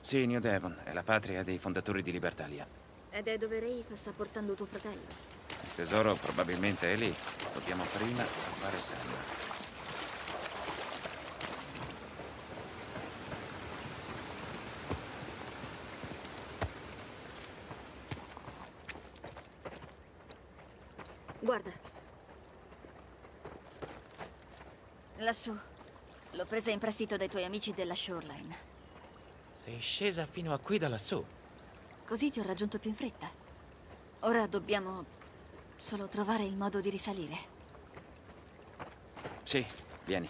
Sì, New Devon è la patria dei fondatori di Libertalia. Ed è dove Rafe sta portando tuo fratello. Il tesoro probabilmente è lì. Dobbiamo prima salvare Sam. Guarda. Lassù. L'ho presa in prestito dai tuoi amici della Shoreline. Sei scesa fino a qui da lassù. Così ti ho raggiunto più in fretta. Ora dobbiamo solo trovare il modo di risalire. Sì, vieni.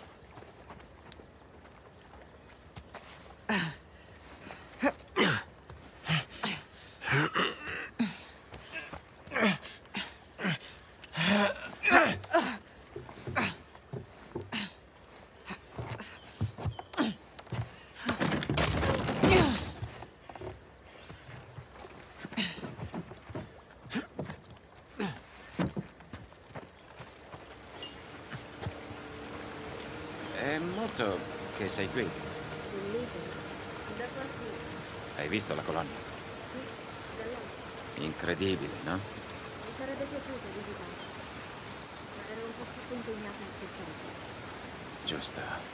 È molto che sei qui. Sull'isola. Da qualcuno. Hai visto la colonia? Qui, da là. Incredibile, no? Mi sarebbe piaciuto visitare. Ma ero un po' troppo impegnata a cercare te. Giusto.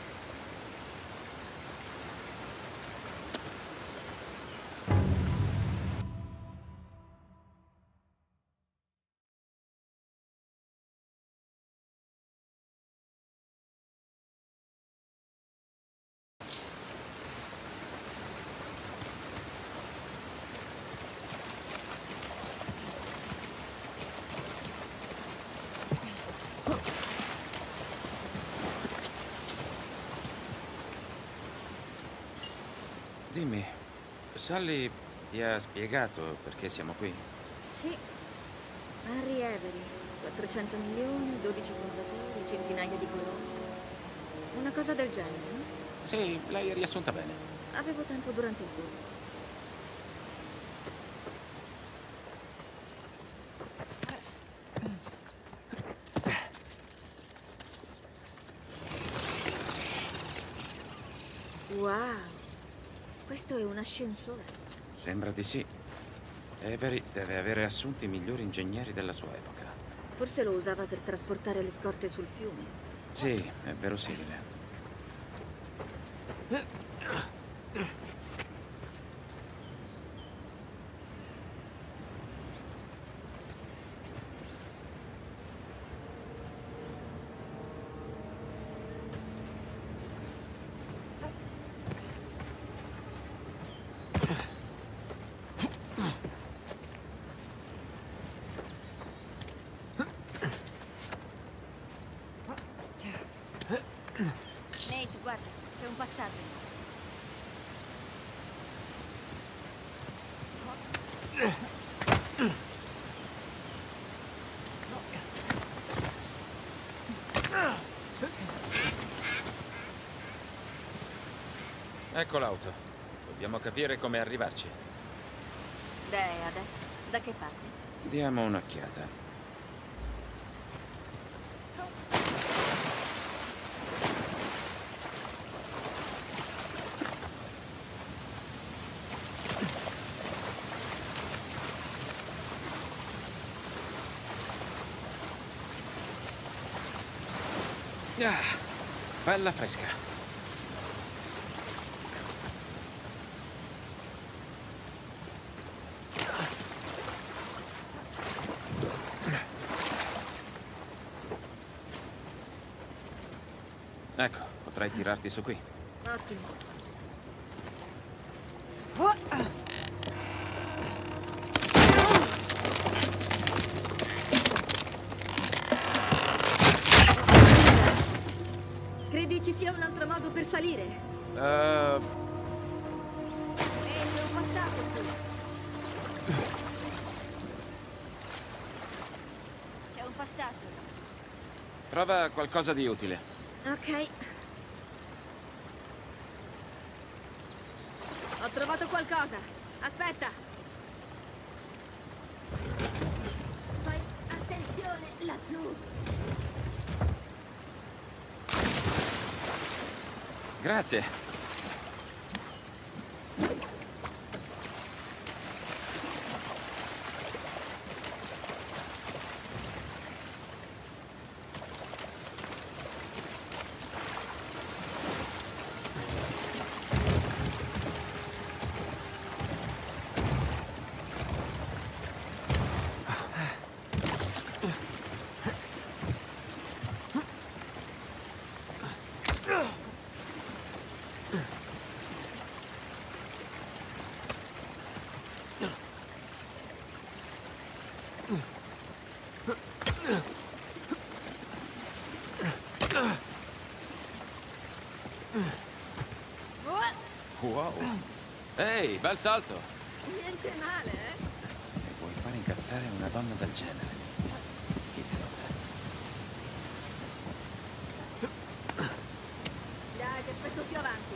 Dimmi, Sally ti ha spiegato perché siamo qui? Sì. Harry Avery. 400 milioni, 12 fondatori, centinaia di coloni. Una cosa del genere, no? Sì, l'hai riassunta bene. Avevo tempo durante il turno. Wow, questo è un ascensore. Sembra di sì. Avery deve avere assunto i migliori ingegneri della sua epoca. Forse lo usava per trasportare le scorte sul fiume. Sì, è verosimile. Nate, guarda, c'è un passaggio. Ecco l'auto. Dobbiamo capire come arrivarci. Beh, adesso, da che parte? Diamo un'occhiata. Ah, bella fresca. Ecco, potrai tirarti su qui. Ottimo. Credi ci sia un altro modo per salire? Uh, C'è un passaggio qui. C'è un passaggio. trova qualcosa di utile. Ok. Ho trovato qualcosa. Aspetta. Fai attenzione laggiù. Grazie. Wow. Ehi, bel salto. Niente male, eh? E vuoi fare incazzare una donna del genere? Idiota. Dai, ti aspetto più avanti.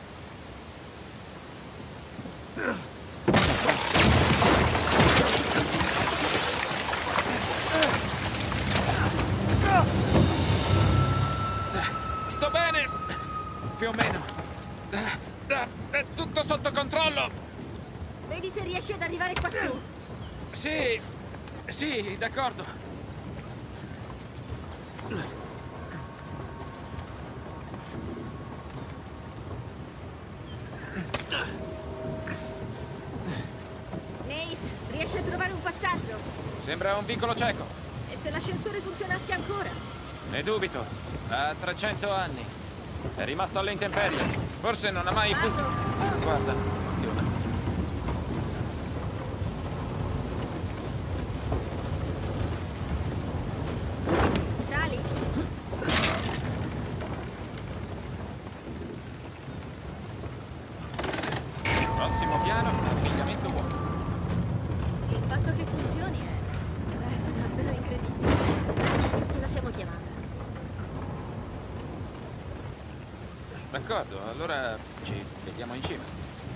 Sto bene! Più o meno. È tutto sotto controllo! Vedi se riesci ad arrivare qua su. Sì, sì, d'accordo. Nate, riesci a trovare un passaggio? Sembra un vicolo cieco. E se l'ascensore funzionasse ancora? Ne dubito. Ha 300 anni. È rimasto alle intemperie. Forse non ha mai funzionato. Guarda, funziona. Sali? Prossimo piano, abbigliamento buono. Il fatto che funzioni è davvero incredibile. Ce la siamo chiamata. D'accordo, allora ci vediamo in cima.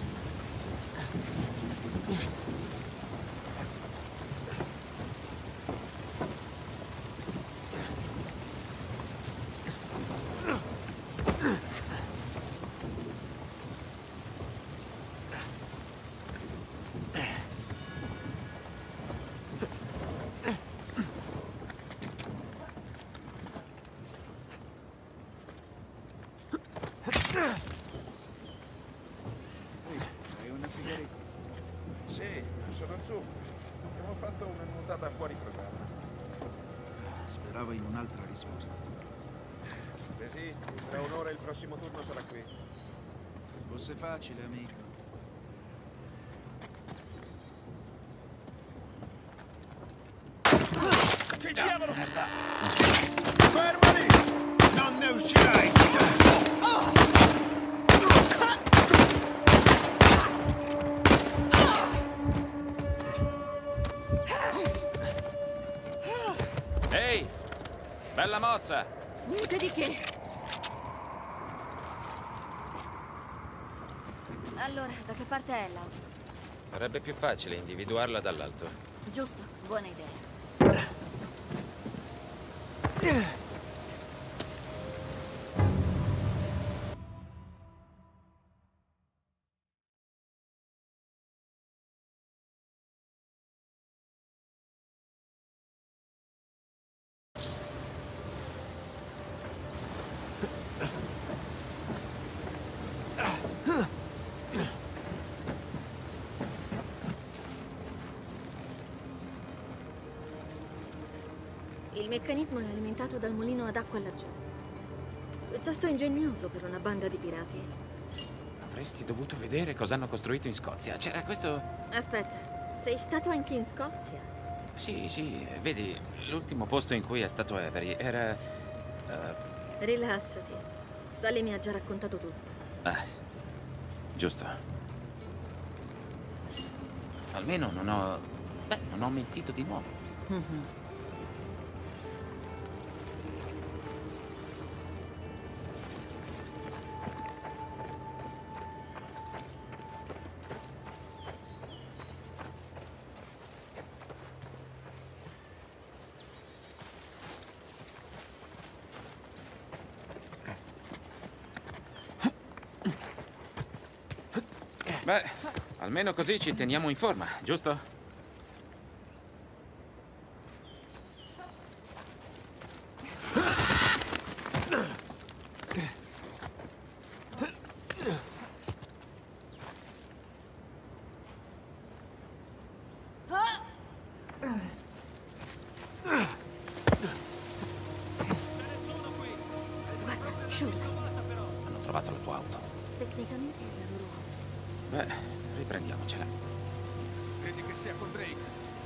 Hai una sigaretta? Sì, sono su. Abbiamo fatto una nuotata fuori programma. Speravo in un'altra risposta. Resisti, tra un'ora il prossimo turno sarà qui. Fosse facile, amico. Che diavolo! Fermali! Non ne uscirai! Ehi! Bella mossa! Niente di che. Allora, da che parte è l'auto? Sarebbe più facile individuarla dall'alto. Giusto, buona idea. Il meccanismo è alimentato dal mulino ad acqua laggiù. Piuttosto ingegnoso per una banda di pirati. Avresti dovuto vedere cosa hanno costruito in Scozia. C'era questo... Aspetta, sei stato anche in Scozia? Sì, sì, vedi, l'ultimo posto in cui è stato Avery era... Rilassati. Sally mi ha già raccontato tutto. Ah, giusto. Almeno non ho... Beh, non ho mentito di nuovo. Beh, almeno così ci teniamo in forma, giusto? Guarda, Shirley. Hanno trovato la tua auto. Tecnicamente è la loro auto. Beh, riprendiamocela. Credi che sia con Drake?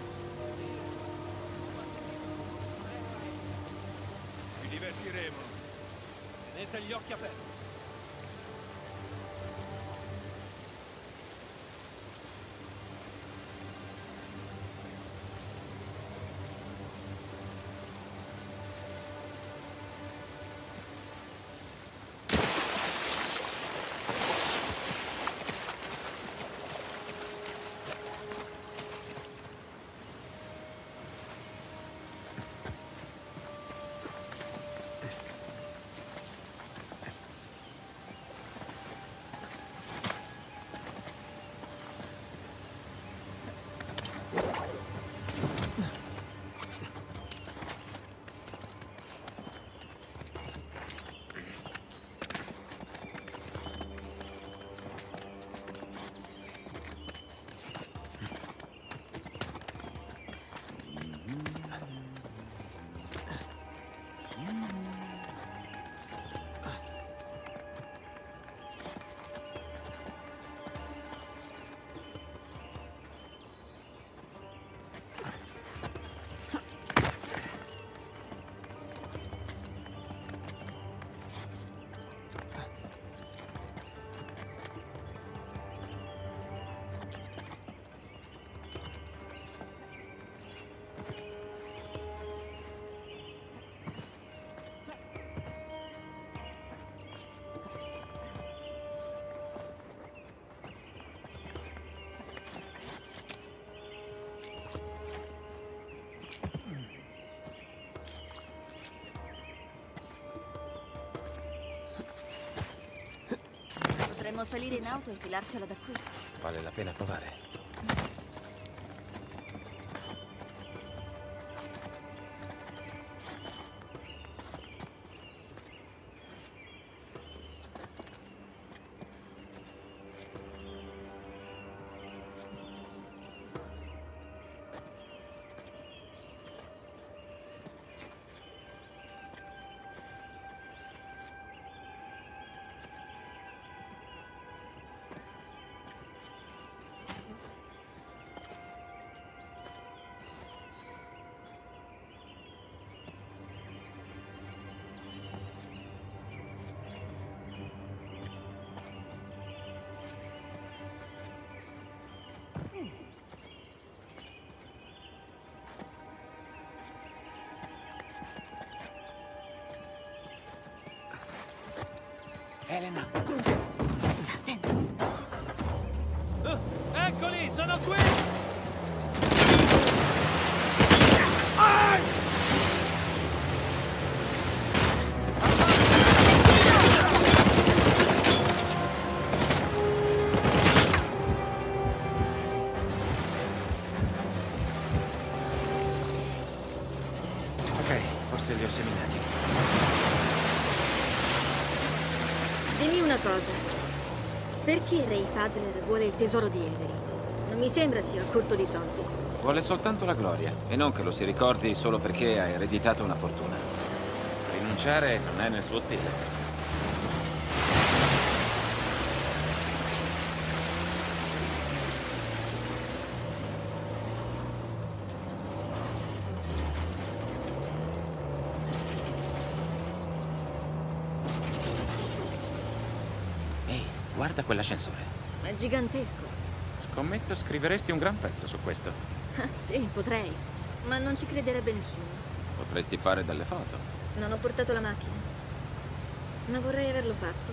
Ci divertiremo. Tenete gli occhi aperti. Potremmo salire in auto e filarcela da qui. Vale la pena provare. Elena! Sta attento. Eccoli, sono qui! Ok, forse li ho seminati. Dimmi una cosa. Perché Ray Fadler vuole il tesoro di Avery? Non mi sembra sia corto di soldi. Vuole soltanto la gloria, e non che lo si ricordi solo perché ha ereditato una fortuna. Rinunciare non è nel suo stile. Ehi, guarda quell'ascensore. È gigantesco. Scommetto scriveresti un gran pezzo su questo. Ah, sì, potrei. Ma non ci crederebbe nessuno. Potresti fare delle foto. Non ho portato la macchina. Ma vorrei averlo fatto.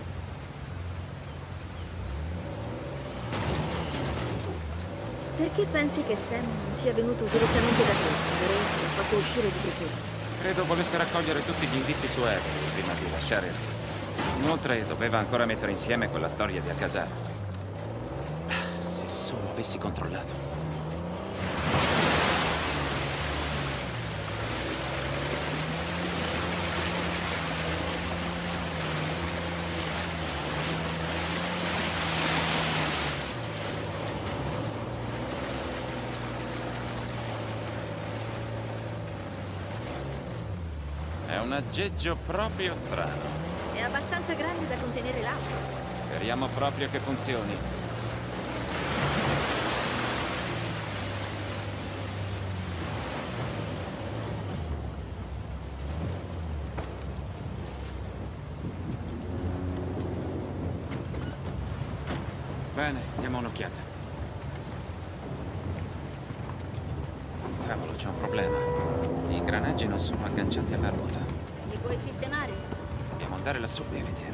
Perché pensi che Sam non sia venuto direttamente da te quando Ray l'ha fatto uscire di prigione? Credo volesse raccogliere tutti gli indizi su Avery prima di lasciare il Rift. Inoltre doveva ancora mettere insieme quella storia di Alcazar. Se solo avessi controllato. È un aggeggio proprio strano. È abbastanza grande da contenere l'auto. Speriamo proprio che funzioni. Bene, diamo un'occhiata. Cavolo, c'è un problema. Gli ingranaggi non sono agganciati alla ruota. Li puoi sistemare? Dobbiamo andare lassù e vedere.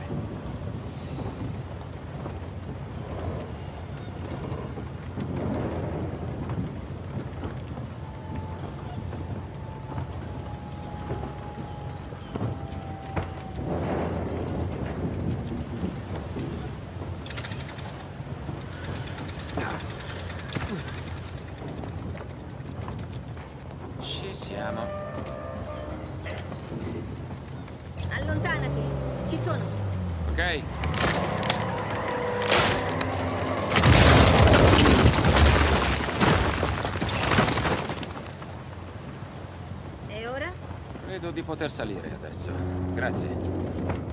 Ci siamo. Allontanati. Ci sono. Ok. E ora? Credo di poter salire adesso. Grazie.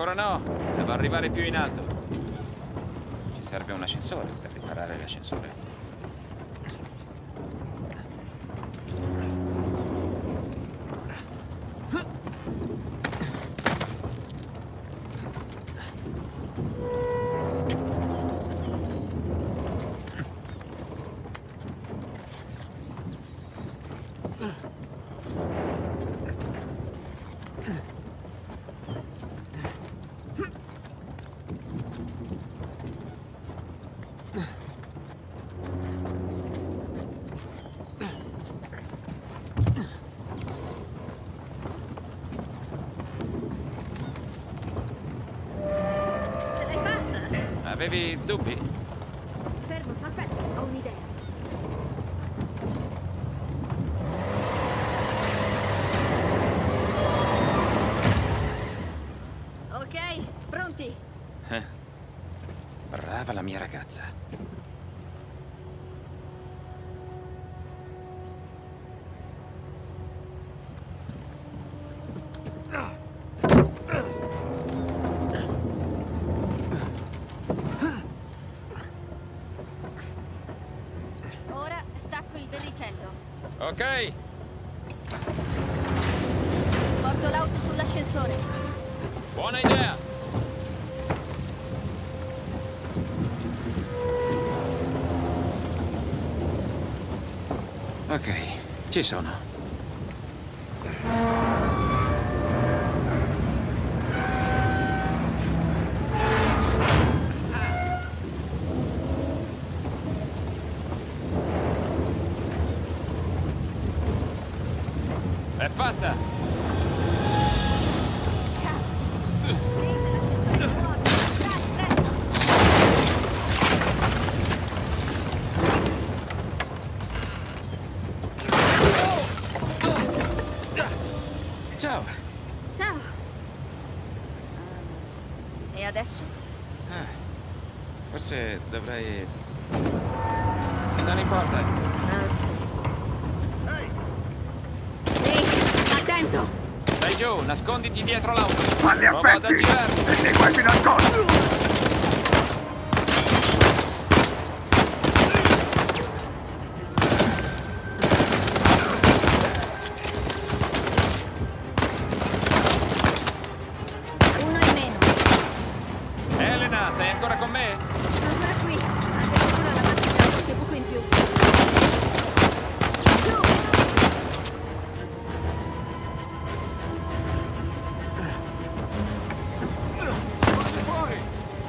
Ancora no, devo arrivare più in alto. Ci serve un ascensore per riparare l'ascensore. Ce l'hai fatta? Avevi dubbi? Fermo, aspetta, ho un'idea. Ok, pronti? Brava la mia ragazza. Ora stacco il verricello. Ok, Porto l'auto sull'ascensore. buona idea. Ok, ci sono. È fatta! L'ascensore nuovo. Dai, presto. Ciao! Ciao. E adesso? Forse dovrei... Non importa. Ehi, attento! Dai giù, nasconditi dietro l'auto. Ma li Provo ad aspetti! aggirarmi. E segui fino al collo! Uno in meno. Elena, sei ancora con me? Sono ancora qui. Addirittura la macchina ha qualche buco in più. Giù! Forza fuori!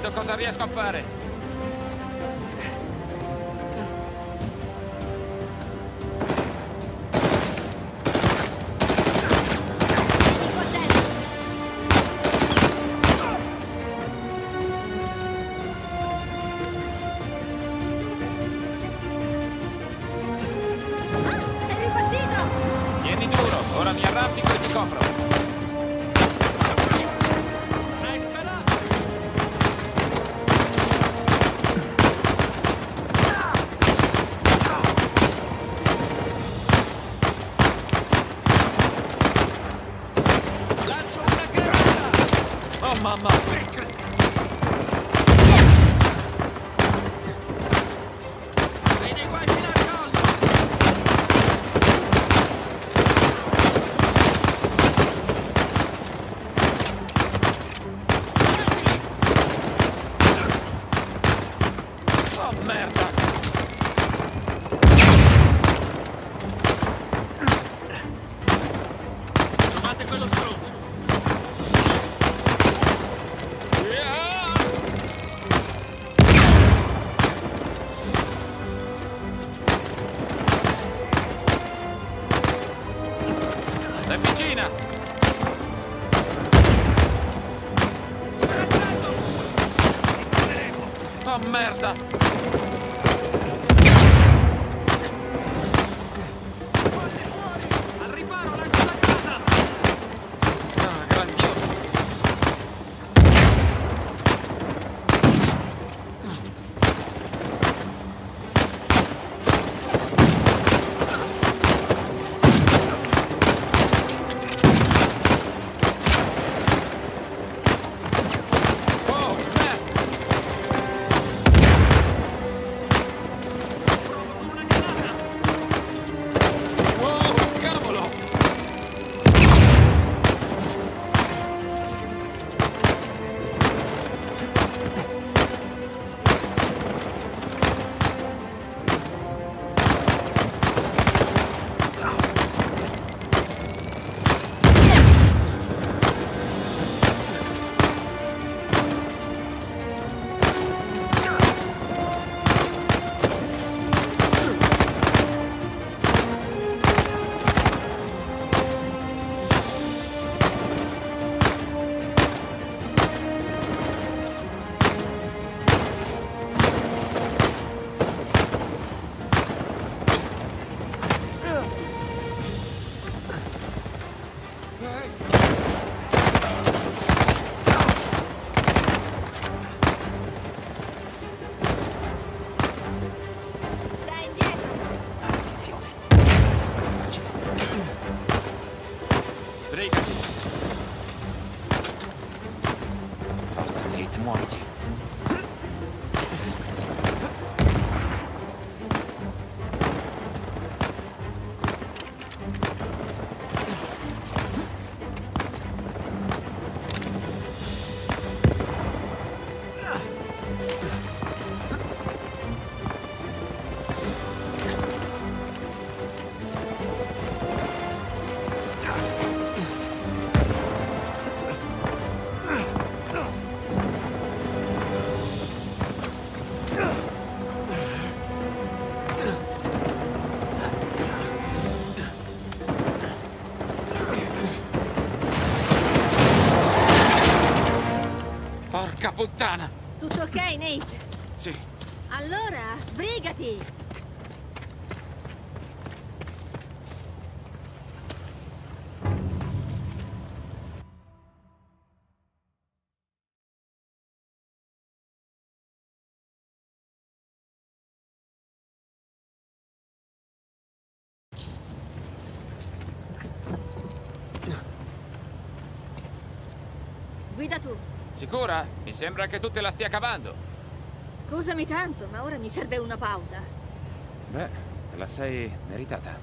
Vedo cosa riesco a fare. Tieni duro, ora mi arrampico e ti copro. Hai sparato! Lancio una granata! Oh mamma! Merda! Trovate quello stronzo! È vicina! Oh merda! Forza, Nate, muoviti. Porca puttana! Tutto ok, Nate? Sì. Allora, sbrigati! Guida tu. Sicura? Mi sembra che tu te la stia cavando. Scusami tanto, ma ora mi serve una pausa. Beh, te la sei meritata.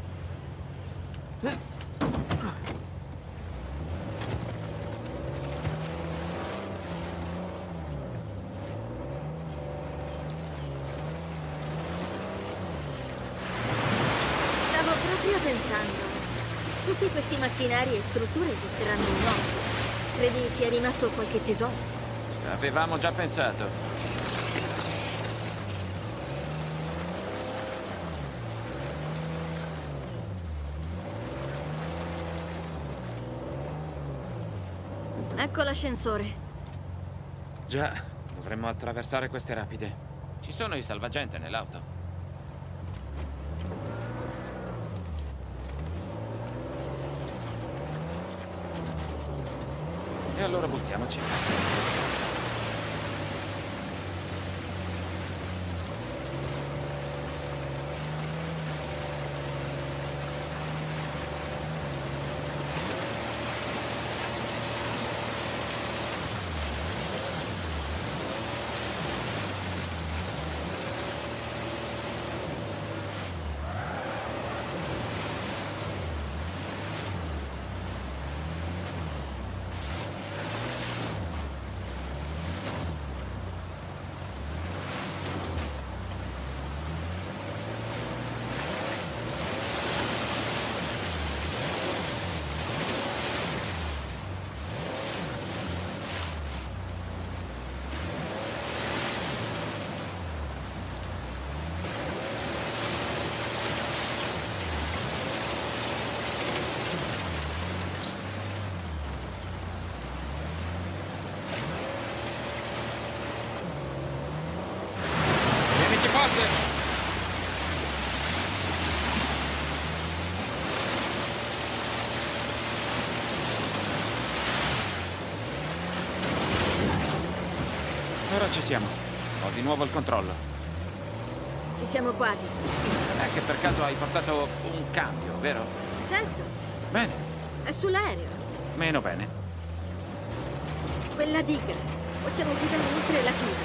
Stavo proprio pensando. Tutti questi macchinari e strutture costeranno un occhio. Credi sia rimasto qualche tesoro? Avevamo già pensato. Ecco l'ascensore. Già, dovremmo attraversare queste rapide. Ci sono i salvagente nell'auto. E allora buttiamoci. Tieniti forte! Ora ci siamo. Ho di nuovo il controllo. Ci siamo quasi. È che per caso hai portato un cambio, vero? Certo, Bene. è sull'aereo. Meno bene. Quella diga. Possiamo guidare oltre la chiusa.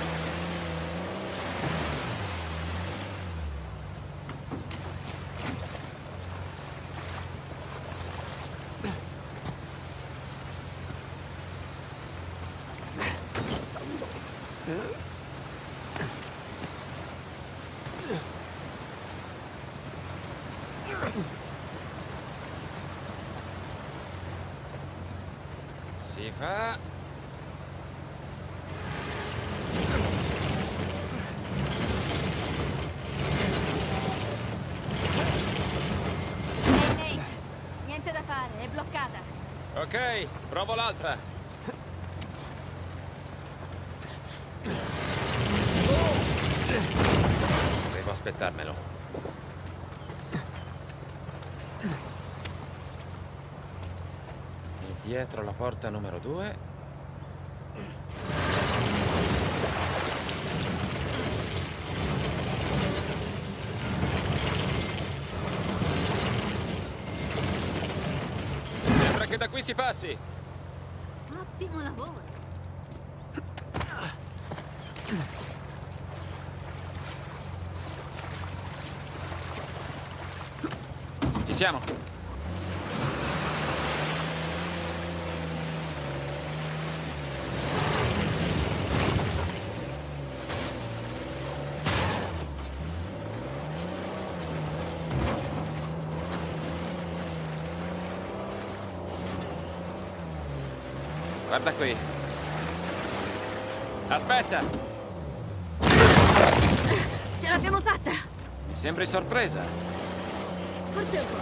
Si fa. Ehi, Nate. Niente da fare, è bloccata. Ok, provo l'altra. Devo aspettarmelo. E dietro la porta numero 2. Sembra che da qui si passi. Ottimo lavoro. Ci siamo. Guarda qui. Aspetta, Ce l'abbiamo fatta. mi sembri sorpresa. Forse un po'.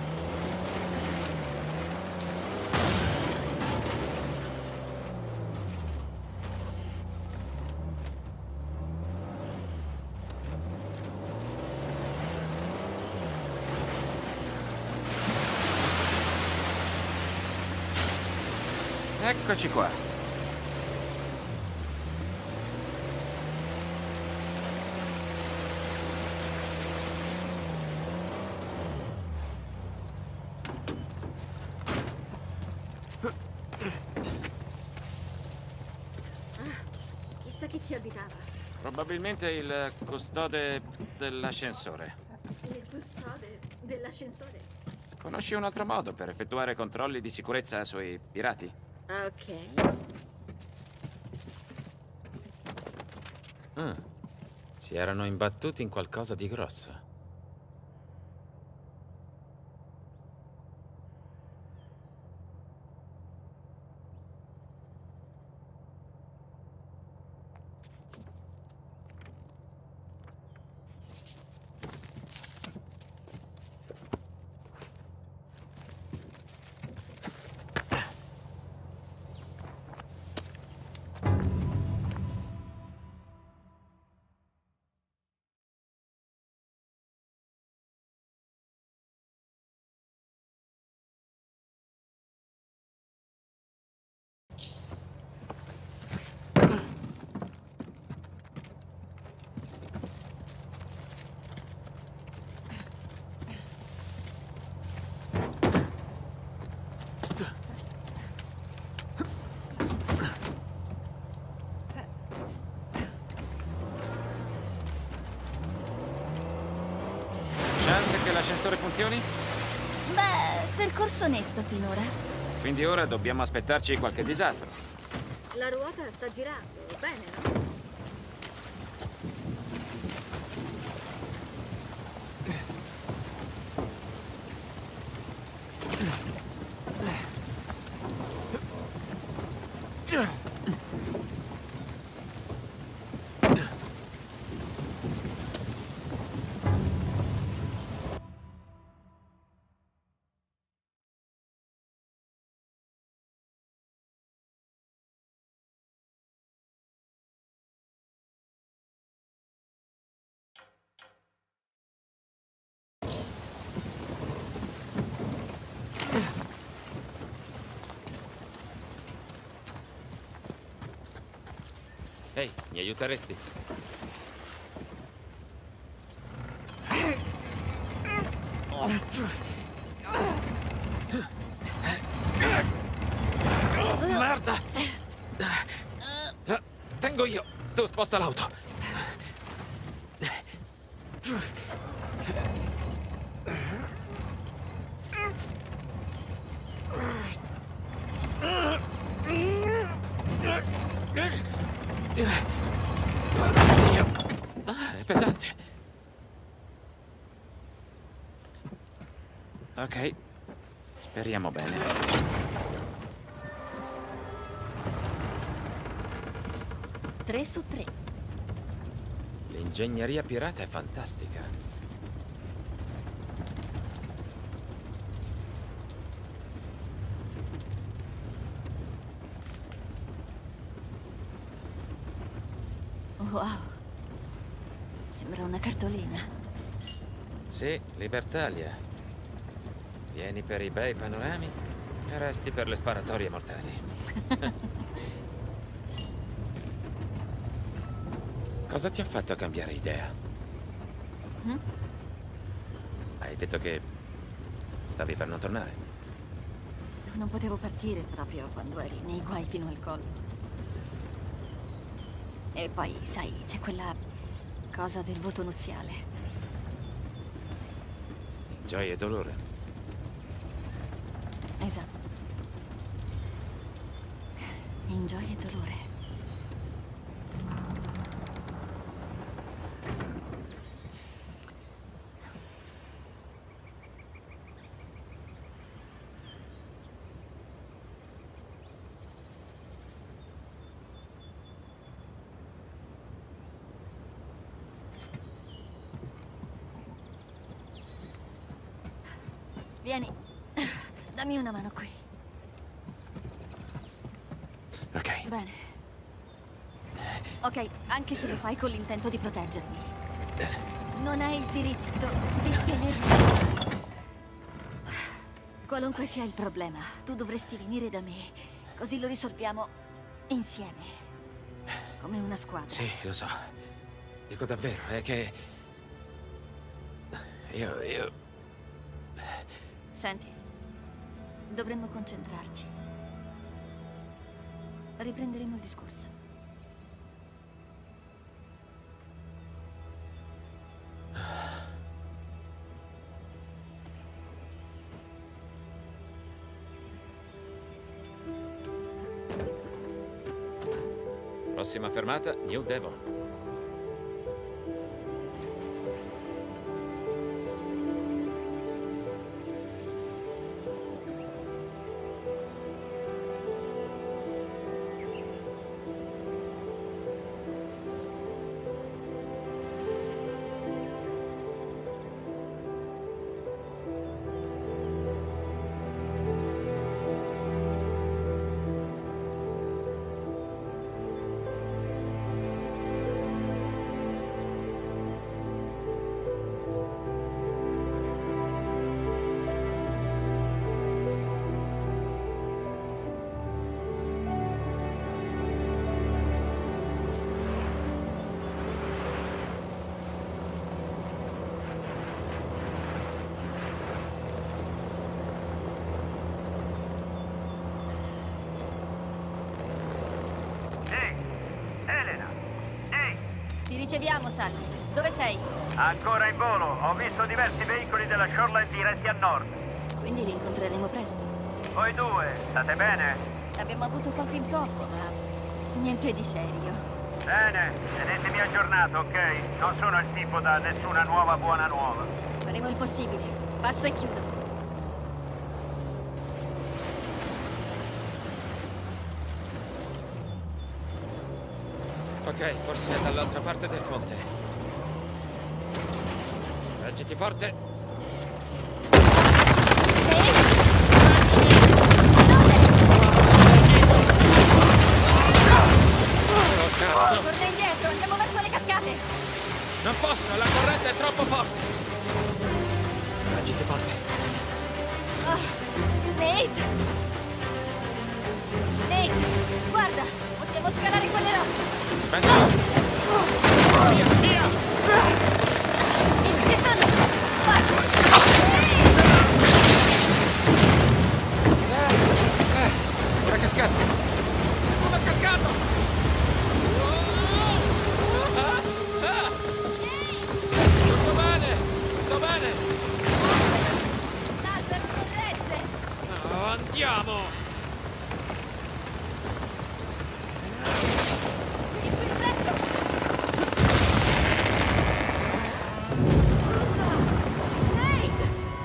Eccoci qua. Chissà chi ci abitava. Probabilmente il custode dell'ascensore. Il custode dell'ascensore. Conosci un altro modo per effettuare controlli di sicurezza sui pirati? Ok. Ah, si erano imbattuti in qualcosa di grosso. l'ascensore funzioni? Beh, percorso netto finora. Quindi ora dobbiamo aspettarci qualche disastro. La ruota sta girando, bene, no? Ehi, mi aiuteresti? Merda! Tengo io. Tu sposta l'auto. Oddio. È pesante. Ok. Speriamo bene. 3 su 3. L'ingegneria pirata è fantastica. Wow. Sembra una cartolina. Sì, Libertalia. Vieni per i bei panorami e resti per le sparatorie mortali. Cosa ti ha fatto cambiare idea? Hai detto che stavi per non tornare. Non potevo partire proprio quando eri nei guai fino al collo. E poi, sai, c'è quella cosa del voto nuziale. Gioia e dolore. Esatto. In gioia e dolore. Vieni, dammi una mano qui. Ok. Bene. Ok, anche se lo fai con l'intento di proteggermi. Non hai il diritto di tenermi. Qualunque sia il problema, tu dovresti venire da me. Così lo risolviamo insieme. Come una squadra. Sì, lo so. Dico davvero, è che... Io... Senti, dovremmo concentrarci. Riprenderemo il discorso. Prossima fermata, New Devon. riceviamo, Sally. Dove sei? Ancora in volo. Ho visto diversi veicoli della Shoreline diretti a nord. Quindi li incontreremo presto. Voi due, state bene? Abbiamo avuto qualche intoppo, ma niente di serio. Bene, tenetemi aggiornato, ok? Non sono il tipo da nessuna nuova buona nuova. Faremo il possibile. Passo e chiudo. Ok, forse è dall'altra parte del ponte. Reggiti forte. Oh, cazzo! Torna indietro, andiamo verso le cascate. Non posso, la corrente è troppo forte. Reggiti forte. Oh, Nate! Nate, guarda, possiamo scalare quelle rocce. Aspetta! Via, via! Ci sono! Forza! Ora cascata! Come è cascato! Sto bene! Sto bene! L'albero non regge! No, andiamo! Vieni qui presto! Nate!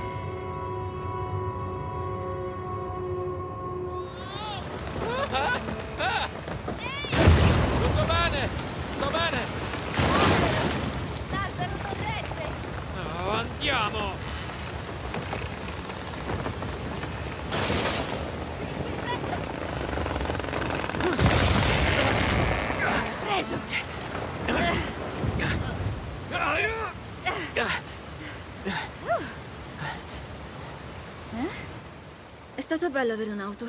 Tutto bene! Sto bene! L'albero non regge! No, andiamo! Preso! È stato bello avere un'auto.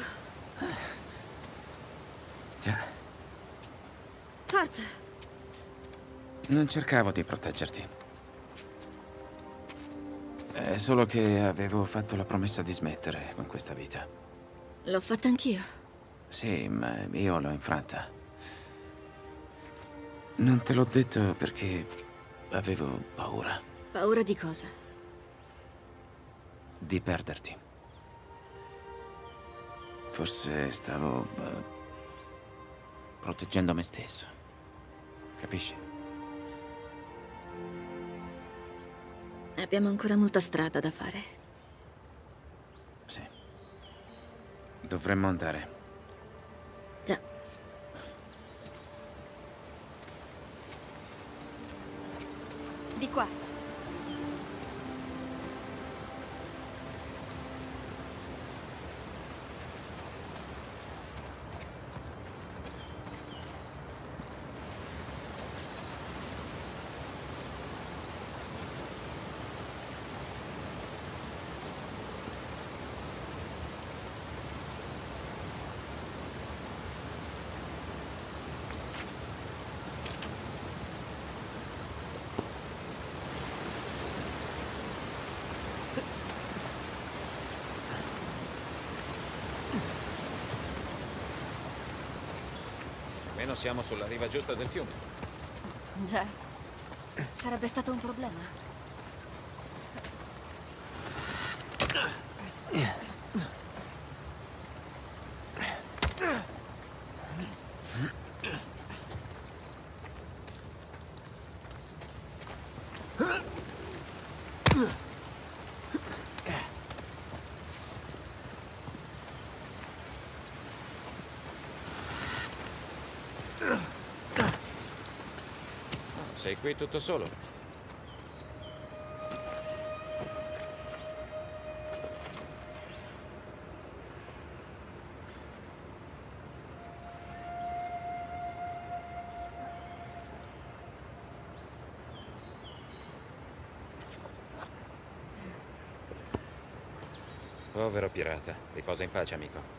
Già, Forza. non cercavo di proteggerti. È solo che avevo fatto la promessa di smettere con questa vita. L'ho fatta anch'io. Sì, ma io l'ho infranta. Non te l'ho detto perché avevo paura Paura di cosa? di perderti. Forse stavo proteggendo me stesso. Capisci? Abbiamo ancora molta strada da fare. Sì. Dovremmo andare. Già. Di qua. Almeno siamo sulla riva giusta del fiume. Già. Sarebbe stato un problema. Sei qui tutto solo? Povero pirata, riposa in pace, amico.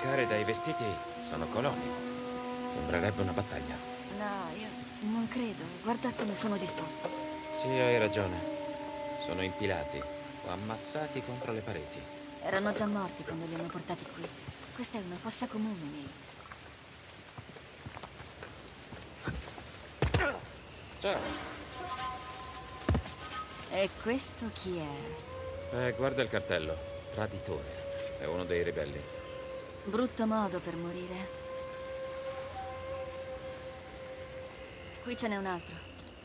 giudicare dai vestiti, sono coloni. Sembrerebbe una battaglia. No, io non credo. Guarda come sono disposto. Sì, hai ragione. Sono impilati o ammassati contro le pareti. Erano già morti quando li hanno portati qui. Questa è una fossa comune, Nate. Ciao. E questo chi è? Guarda il cartello. Traditore. È uno dei ribelli. Brutto modo per morire. Qui ce n'è un altro.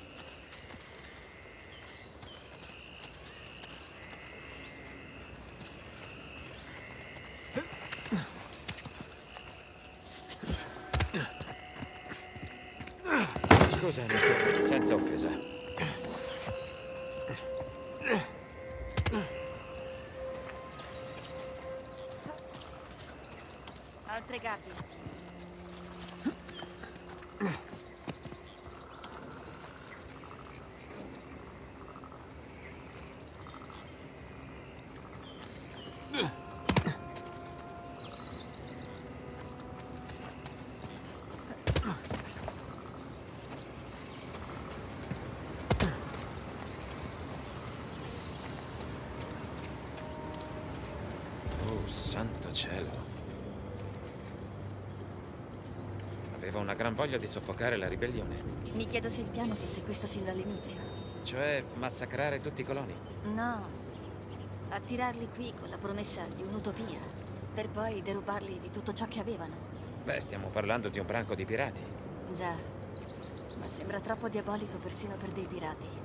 Scusa, Nico, senza offesa. Altre gabbie. Oh, santo cielo. Aveva una gran voglia di soffocare la ribellione. Mi chiedo se il piano fosse questo sin dall'inizio. Cioè, massacrare tutti i coloni. No. Attirarli qui con la promessa di un'utopia. Per poi derubarli di tutto ciò che avevano. Beh, stiamo parlando di un branco di pirati. Già. Ma sembra troppo diabolico persino per dei pirati.